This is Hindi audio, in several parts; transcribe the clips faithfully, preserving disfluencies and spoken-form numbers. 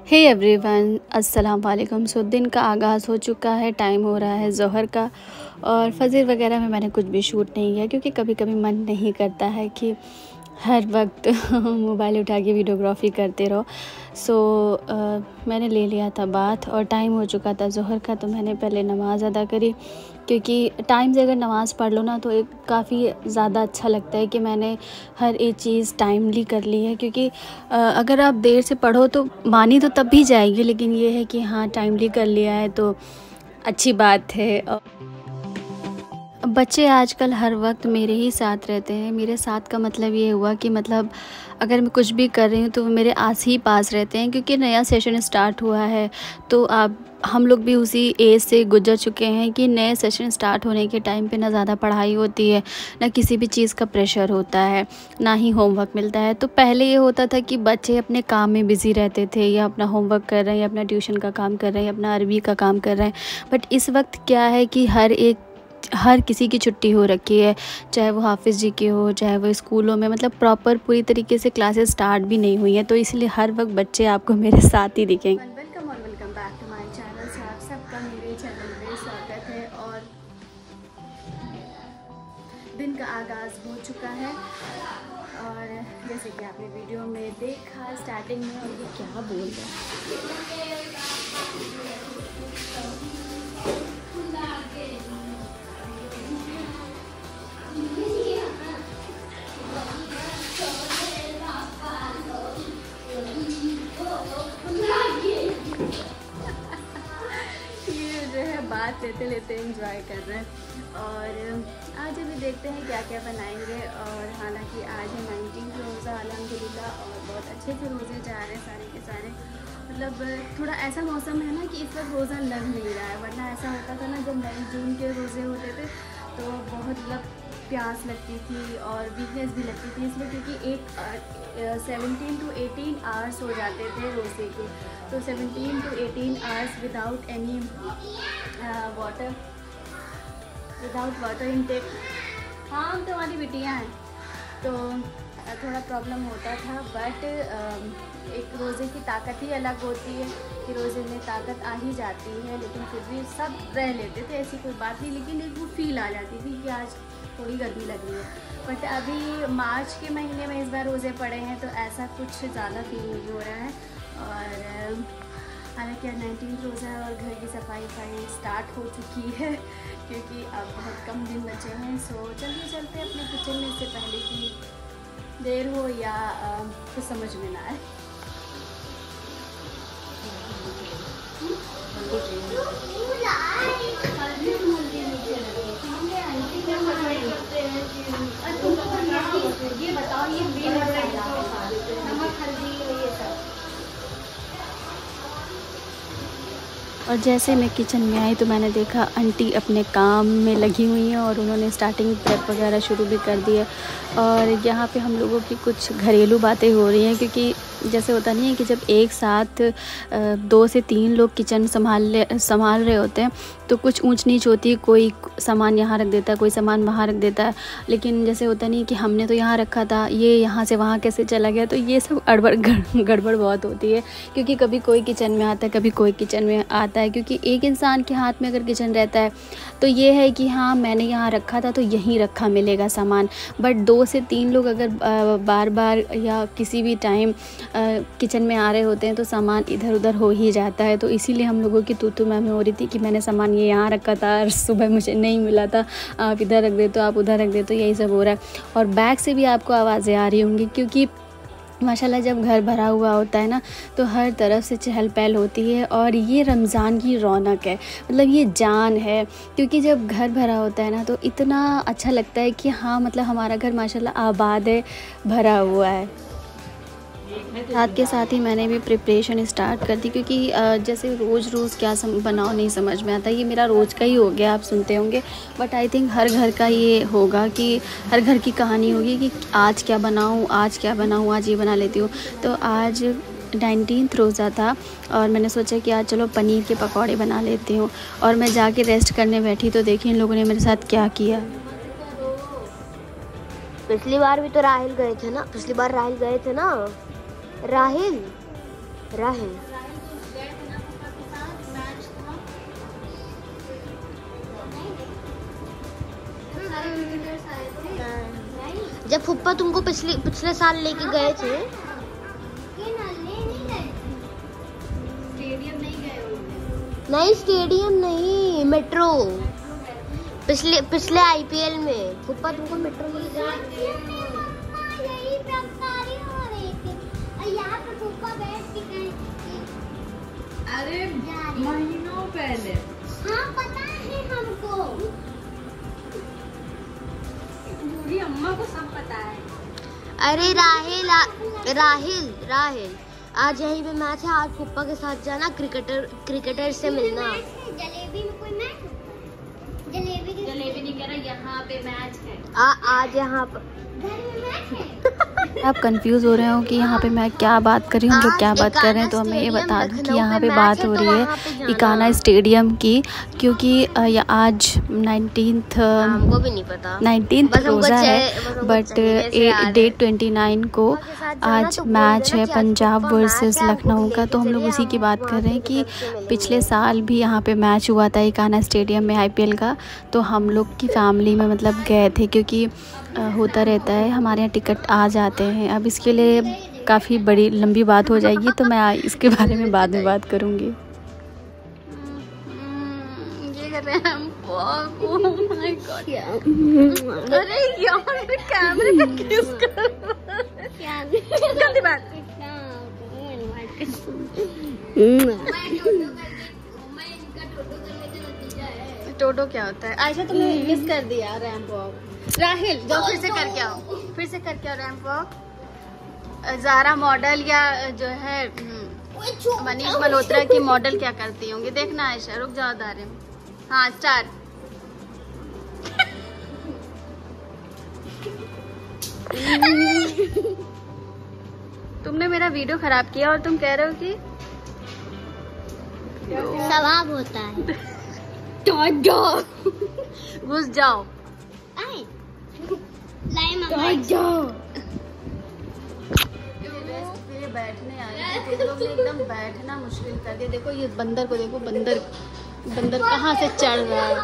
हे एवरीवन, अस्सलाम वालेकुम। सो दिन का आगाज़ हो चुका है, टाइम हो रहा है ज़ोहर का। और फजर वगैरह में मैंने कुछ भी शूट नहीं किया क्योंकि कभी कभी मन नहीं करता है कि हर वक्त मोबाइल उठा के वीडियोग्राफी करते रहो। सो so, मैंने ले लिया था बाथ और टाइम हो चुका था ज़ोहर का, तो मैंने पहले नमाज़ अदा करी क्योंकि टाइम से अगर नमाज़ पढ़ लो ना तो एक काफ़ी ज़्यादा अच्छा लगता है कि मैंने हर एक चीज़ टाइमली कर ली है। क्योंकि अगर आप देर से पढ़ो तो मानी तो तब भी जाएगी, लेकिन ये है कि हाँ टाइमली कर लिया है तो अच्छी बात है। बच्चे आजकल हर वक्त मेरे ही साथ रहते हैं। मेरे साथ का मतलब ये हुआ कि मतलब अगर मैं कुछ भी कर रही हूँ तो वो मेरे आस ही पास रहते हैं क्योंकि नया सेशन स्टार्ट हुआ है। तो आप हम लोग भी उसी एज से गुजर चुके हैं कि नए सेशन स्टार्ट होने के टाइम पे ना ज़्यादा पढ़ाई होती है, ना किसी भी चीज़ का प्रेशर होता है, ना ही होमवर्क मिलता है। तो पहले ये होता था कि बच्चे अपने काम में बिज़ी रहते थे, या अपना होमवर्क कर रहे हैं, या अपना ट्यूशन का काम कर रहे हैं, या अपना अरबी का काम कर रहे हैं। बट इस वक्त क्या है कि हर एक हर किसी की छुट्टी हो रखी है, चाहे वो हाफिज़ जी की हो, चाहे वो स्कूलों में मतलब प्रॉपर पूरी तरीके से क्लासेस स्टार्ट भी नहीं हुई हैं। तो इसलिए हर वक्त बच्चे आपको मेरे साथ ही दिखेंगे। वेलकम और welcome back to my channel. से आप सबका मेरे चैनल में स्वागत है। और दिन का आगाज़ हो चुका है और जैसे कि आपने वीडियो में देखा स्टार्टिंग में, और ये क्या बोल रहे हैं बात लेते लेते एंजॉय कर रहे हैं। और आज अभी देखते हैं क्या क्या बनाएंगे। और हालांकि आज है नाइनटीन रोज़ा अल्हम्दुलिल्लाह, और बहुत अच्छे से रोज़े जा रहे हैं सारे के सारे। मतलब थोड़ा ऐसा मौसम है ना कि इस वक्त रोज़ा लग नहीं रहा है, वरना ऐसा होता था ना जब मई जून के रोज़े होते थे तो बहुत मतलब प्यास लगती थी और वीकनेस भी लगती थी, इसलिए क्योंकि एक सेवनटीन टू एटीन आवर्स हो जाते थे रोज़े के। तो seventeen to eighteen hours without any water without water intake. हाँ, हम तो हमारी बिटियाँ हैं तो थोड़ा प्रॉब्लम होता था। बट एक रोज़े की ताकत ही अलग होती है कि रोज़े में ताकत आ ही जाती है, लेकिन फिर भी सब रह लेते थे, ऐसी कोई बात नहीं। लेकिन एक वो फील आ जाती थी कि आज थोड़ी गर्मी लग रही है। बट अभी मार्च के महीने में इस बार रोज़े पड़े हैं तो ऐसा कुछ ज़्यादा फील नहीं हो रहा है। और हालांकि नाइनटीन रोज़ा है और घर की सफाई वफाई स्टार्ट हो चुकी है क्योंकि अब बहुत कम दिन बचे हैं। सो चलते चलते अपने किचन में, इससे पहले कि देर हो या कुछ समझ में ना आए। ये बताओ, ये नमक हल्दी ये सब। और जैसे मैं किचन में आई तो मैंने देखा आंटी अपने काम में लगी हुई हैं और उन्होंने स्टार्टिंग प्रेप वगैरह शुरू भी कर दी है। और यहाँ पे हम लोगों की कुछ घरेलू बातें हो रही हैं क्योंकि जैसे होता नहीं है कि जब एक साथ दो से तीन लोग किचन संभाल संभाल रहे होते हैं तो कुछ ऊंच नीच होती है, कोई सामान यहाँ रख देता है, कोई सामान वहाँ रख देता है। लेकिन जैसे होता नहीं कि हमने तो यहाँ रखा था, ये यहाँ से वहाँ कैसे चला गया। तो ये सब गड़बड़ गड़बड़ बहुत होती है क्योंकि कभी कोई किचन में आता है, कभी कोई किचन में आता है। क्योंकि एक इंसान के हाथ में अगर किचन रहता है तो ये है कि हाँ मैंने यहाँ रखा था तो यहीं रखा मिलेगा सामान। बट दो से तीन लोग अगर बार बार या किसी भी टाइम किचन में आ रहे होते हैं तो सामान इधर उधर हो ही जाता है। तो इसीलिए हम लोगों की तू तू मैं में हो रही थी कि मैंने सामान ये यहाँ रखा था और सुबह मुझे नहीं मिला था, आप इधर रख दे तो आप उधर रख दे, तो यही सब हो रहा है। और बैग से भी आपको आवाज़ें आ रही होंगी क्योंकि माशाल्लाह जब घर भरा हुआ होता है ना तो हर तरफ से चहल पहल होती है। और ये रमज़ान की रौनक है, मतलब ये जान है। क्योंकि जब घर भरा होता है ना तो इतना अच्छा लगता है कि हाँ मतलब हमारा घर माशाल्लाह आबाद है, भरा हुआ है। साथ के साथ ही मैंने भी प्रिपरेशन स्टार्ट कर दी क्योंकि जैसे रोज़ रोज़ क्या सम बनाओ नहीं समझ में आता। ये मेरा रोज़ का ही हो गया, आप सुनते होंगे। बट आई थिंक हर घर का ये होगा कि हर घर की कहानी होगी कि आज क्या बनाऊँ आज क्या बनाऊँ आज ये बना लेती हूँ। तो आज नाइनटीन्थ रोज़ा था और मैंने सोचा कि आज चलो पनीर के पकौड़े बना लेती हूँ। और मैं जाके रेस्ट करने बैठी तो देखिए इन लोगों ने मेरे साथ क्या किया। पिछली बार भी तो राहिल गए थे ना पिछली बार राहिल गए थे ना राहिल राहिल जब फुप्पा तुमको पिछले पिछले साल लेके गए थे, नहीं स्टेडियम नहीं, मेट्रो। पिछले पिछले आईपीएल में फुप्पा तुमको मेट्रो लेके गए। अरे महीनों पहले। हाँ पता है हमको, पूरी अम्मा को सब पता है। अरे राहिल राहिल राहिल आज यहीं पे मैच है, आज फुप्पा के साथ जाना, क्रिकेटर क्रिकेटर से मिलना। जलेबी में कोई मैच? जलेबी की... जलेबी नहीं कह रहा, यहाँ पे मैच है। आ, आज यहाँ पर घर में मैच है। आप कंफ्यूज हो रहे हो कि यहाँ पे मैं क्या बात कर रही हूँ, जो क्या बात कर रहे हैं, तो हमें ये बता दूँ कि यहाँ पे बात हो रही है इकाना स्टेडियम की, क्योंकि आज नाइनटीन्थ हमको भी नहीं पता, नाइनटीन्थ रोज़ा है, बट डेट ट्वेंटी नाइन को आज मैच है पंजाब वर्सेस लखनऊ का। तो हम लोग उसी की बात कर रहे हैं कि पिछले साल भी यहाँ पे मैच हुआ था इकाना स्टेडियम में आईपीएल का, तो हम लोग की फैमिली में मतलब गए थे, क्योंकि होता रहता है हमारे यहाँ टिकट आ जाते हैं। अब इसके लिए काफ़ी बड़ी लंबी बात हो जाएगी, तो मैं इसके बारे में बाद में बात करूँगी। ये कर रहे हैं हम। ओह माय गॉड, अरे यार कैमरे पे किस कर गलती बात। टोटो क्या होता है? आयशा तुमने मिस कर दिया रैंप वॉक। राहिल जाओ फिर से करके आओ, फिर से करके आओ रैंप वॉक। ज़ारा मॉडल या जो है मनीष मल्होत्रा की मॉडल क्या करती होंगी, देखना आयशा। रुक जाओ दारे। हाँ स्टार्ट। तुमने मेरा वीडियो खराब किया और तुम कह रहे हो कि स्वभाव होता है। घुस जाओ, बैठने आए थे, लोग ने एकदम बैठना मुश्किल कर दिया। देखो ये बंदर को देखो, बंदर बंदर कहाँ से चढ़ रहा है।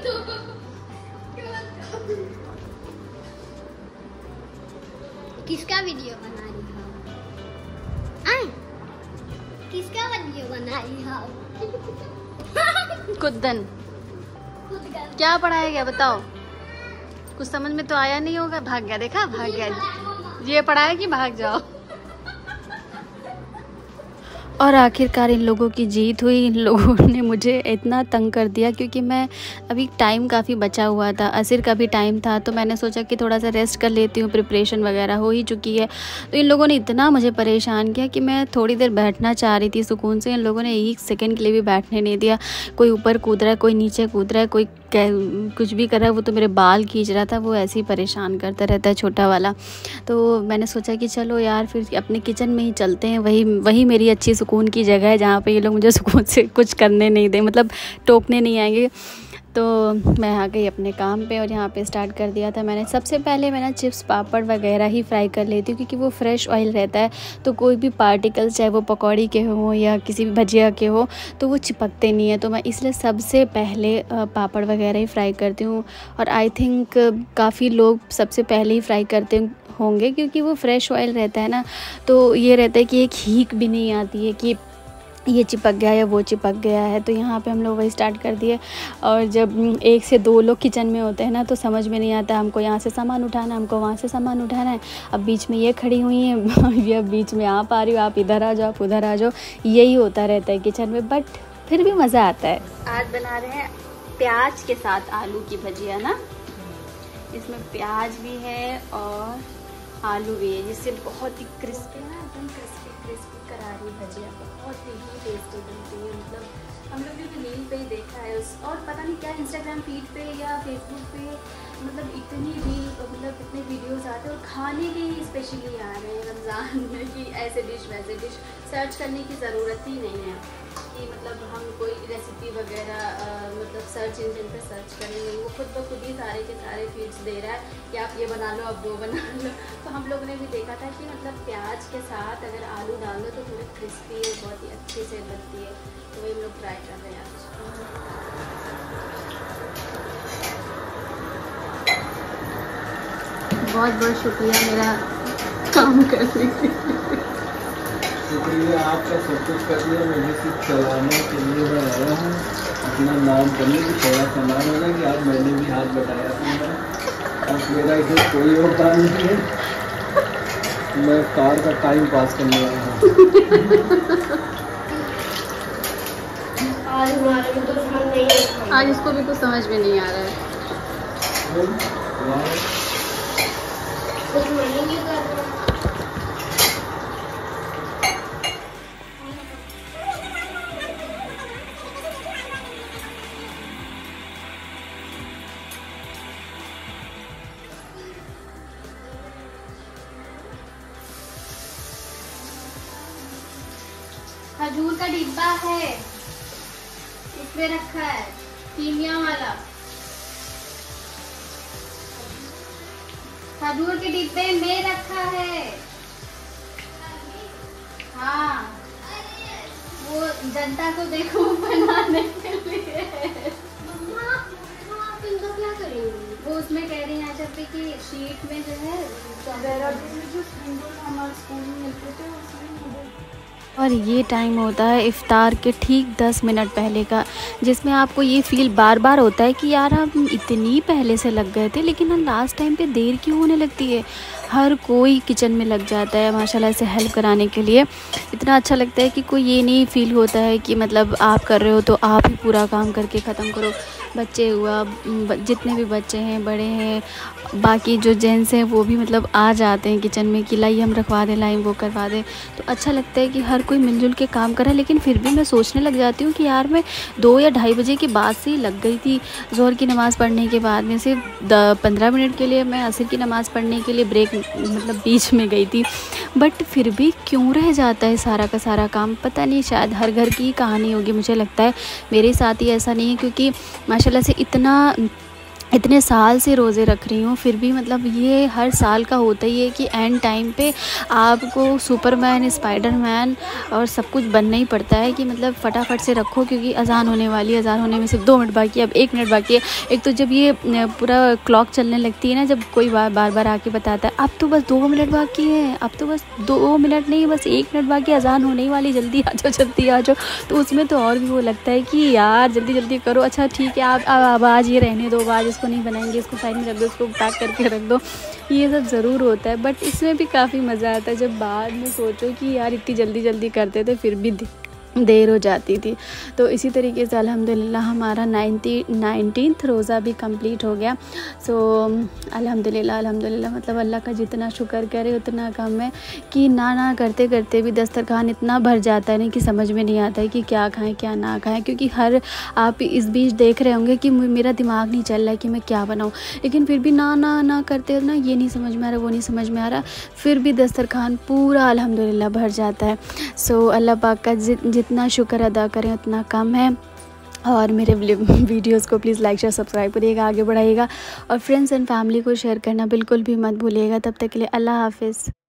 किसका वीडियो बना रही हो? किसका वीडियो बना रही हो? कुद्दन क्या पढ़ाया गया बताओ? कुछ समझ में तो आया नहीं होगा। भाग गया, देखा भाग गया। ये पढ़ाया कि भाग जाओ। और आखिरकार इन लोगों की जीत हुई। इन लोगों ने मुझे इतना तंग कर दिया, क्योंकि मैं अभी टाइम काफ़ी बचा हुआ था, असर का भी टाइम था, तो मैंने सोचा कि थोड़ा सा रेस्ट कर लेती हूँ, प्रिपरेशन वगैरह हो ही चुकी है। तो इन लोगों ने इतना मुझे परेशान किया कि मैं थोड़ी देर बैठना चाह रही थी सुकून से, इन लोगों ने एक सेकंड के लिए भी बैठने नहीं दिया। कोई ऊपर कूद रहा है, कोई नीचे कूद रहा है, कोई कुछ भी कर रहा है। वो तो मेरे बाल खींच रहा था, वो ऐसे ही परेशान करता रहता है छोटा वाला। तो मैंने सोचा कि चलो यार फिर अपने किचन में ही चलते हैं, वही वही मेरी अच्छी सुकून की जगह है, जहाँ पे ये लोग मुझे सुकून से कुछ करने नहीं दे, मतलब टोकने नहीं आएंगे। तो मैं आ गई अपने काम पे और यहाँ पे स्टार्ट कर दिया था मैंने। सबसे पहले मैं ना चिप्स पापड़ वगैरह ही फ्राई कर लेती हूँ, क्योंकि वो फ्रेश ऑयल रहता है, तो कोई भी पार्टिकल्स चाहे वो पकौड़ी के हो या किसी भी भजिया के हो तो वो चिपकते नहीं है। तो मैं इसलिए सबसे पहले पापड़ वगैरह ही फ्राई करती हूँ। और आई थिंक काफ़ी लोग सबसे पहले ही फ्राई करते होंगे, क्योंकि वो फ्रेश ऑयल रहता है ना, तो ये रहता है कि एक हीक भी नहीं आती है कि ये चिपक गया या वो चिपक गया है। तो यहाँ पे हम लोग वही स्टार्ट कर दिए। और जब एक से दो लोग किचन में होते हैं ना, तो समझ में नहीं आता, हमको यहाँ से सामान उठाना है, हमको वहाँ से सामान उठाना है। अब बीच में ये खड़ी हुई हैं, ये बीच में आप आ रही हो, आप इधर आ जाओ, आप उधर आ जाओ, यही होता रहता है किचन में, बट फिर भी मज़ा आता है। आज बना रहे हैं प्याज के साथ आलू की भजिया ना, इसमें प्याज भी है और आलू भी है, जिससे बहुत ही क्रिस्पी ना, एकदम क्रिस्पी क्रिस्पी करारी भजिया बहुत ही टेस्टी बनती है। मतलब हम लोग ने भी रील पे ही देखा है उस, और पता नहीं क्या इंस्टाग्राम फीड पे या फेसबुक पे, मतलब इतनी रील, मतलब इतने वीडियोस आते हैं और खाने के ही स्पेशली आ रहे हैं रमज़ान में कि ऐसे डिश वैसे डिश। सर्च करने की ज़रूरत ही नहीं है कि मतलब हम कोई रेसिपी वगैरह मतलब सर्च इंजन पे सर्च करेंगे, वो खुद ब खुद ही सारे के सारे फीड्स दे रहा है कि आप ये बना लो, आप वो बना लो। तो हम लोगों ने भी देखा था कि मतलब प्याज के साथ अगर आलू डाल दो तो थोड़ी क्रिस्पी और बहुत ही अच्छे से बनती है। तो वही हम लोग ट्राई कर रहे हैं आज। बहुत बहुत शुक्रिया मेरा काम करने के लिए। शुक्रिया आपका, सब कुछ कर लिया, मुझे सिर्फ चलाने के लिए मैं आया हूँ, अपना नाम करने की थोड़ा सा नाम है ना कि आज मैंने भी हाथ बटाया था। अब मेरा इसमें कोई और काम नहीं है, मैं कार का टाइम पास करने आया हूँ। आज हमारे में तो हम नहीं, आज इसको भी कुछ समझ में नहीं आ रहा है। कुछ नहीं कर रहा। खजूर का डिब्बा है, इसमें रखा है कीमिया वाला। खजूर के डिब्बे में रखा है। हाँ, वो जनता को देखो बनाने के लिए। मम्मा, आप इनका क्या करेंगे? वो उसमें कह रही है जब कि शीट में जो है हमारे स्कूल में मिलते थे उसमें। और ये टाइम होता है इफ़्तार के ठीक दस मिनट पहले का, जिसमें आपको ये फ़ील बार बार होता है कि यार हम इतनी पहले से लग गए थे, लेकिन हम लास्ट टाइम पे देर क्यों होने लगती है। हर कोई किचन में लग जाता है माशाल्लाह से हेल्प कराने के लिए। इतना अच्छा लगता है कि कोई ये नहीं फ़ील होता है कि मतलब आप कर रहे हो तो आप ही पूरा काम करके ख़त्म करो। बच्चे हुआ, जितने भी बच्चे हैं, बड़े हैं, बाकी जो जेंट्स हैं वो भी मतलब आ जाते हैं किचन में कि लाई हम रखवा दें, लाई वो करवा दें। तो अच्छा लगता है कि हर कोई मिलजुल के काम करे। लेकिन फिर भी मैं सोचने लग जाती हूँ कि यार मैं दो या ढाई बजे के बाद से ही लग गई थी। ज़ोहर की नमाज़ पढ़ने के बाद में से पंद्रह मिनट के लिए मैं असर की नमाज़ पढ़ने के लिए ब्रेक मतलब बीच में गई थी, बट फिर भी क्यों रह जाता है सारा का सारा काम। पता नहीं, शायद हर घर की कहानी होगी, मुझे लगता है मेरे साथ ही ऐसा नहीं है, क्योंकि माशाल्लाह से इतना इतने साल से रोज़े रख रही हूँ, फिर भी मतलब ये हर साल का होता ही है कि एंड टाइम पे आपको सुपरमैन, स्पाइडरमैन और सब कुछ बनना ही पड़ता है कि मतलब फटाफट से रखो, क्योंकि अजान होने वाली है। अजान होने में सिर्फ दो मिनट बाकी है, अब एक मिनट बाकी है। एक तो जब ये पूरा क्लॉक चलने लगती है ना, जब कोई बार बार बार आके बताता है अब तो बस दो मिनट बाकी है, अब तो बस दो मिनट नहीं बस एक मिनट बाकी, अजान होने ही वाली, जल्दी आ जाओ जल्दी आ जाओ। तो उसमें तो और भी वो लगता है कि यार जल्दी जल्दी करो। अच्छा ठीक है, आप अब आज ये रहने दो, आज इसको नहीं बनाएंगे, इसको साइड में रख दो, इसको पैक करके रख दो, ये सब ज़रूर होता है। बट इसमें भी काफ़ी मज़ा आता है जब बाद में सोचो कि यार इतनी जल्दी जल्दी करते थे फिर भी देर हो जाती थी। तो इसी तरीके से अल्हम्दुलिल्लाह हमारा नाइन्टी नाइनटीन्थ रोज़ा भी कंप्लीट हो गया। सो अल्हम्दुलिल्लाह अल्हम्दुलिल्लाह मतलब अल्लाह का जितना शुक्र करे उतना कम है कि ना ना करते करते भी दस्तरखान इतना भर जाता है नहीं कि समझ में नहीं आता है कि क्या खाएं क्या ना खाएं। क्योंकि हर आप इस बीच देख रहे होंगे कि मेरा दिमाग नहीं चल रहा है कि मैं क्या बनाऊँ, लेकिन फिर भी ना ना ना करते ना, ये नहीं समझ में आ रहा, वो नहीं समझ में आ रहा, फिर भी दस्तरखान पूरा अल्हम्दुलिल्लाह भर जाता है। सो अल्लाह पाक का जितना शुक्र अदा करें उतना कम है। और मेरे वीडियोस को प्लीज़ लाइक शेयर सब्सक्राइब करिएगा, आगे बढ़ाइएगा और फ्रेंड्स एंड फैमिली को शेयर करना बिल्कुल भी मत भूलिएगा। तब तक के लिए अल्लाह हाफ़िज़।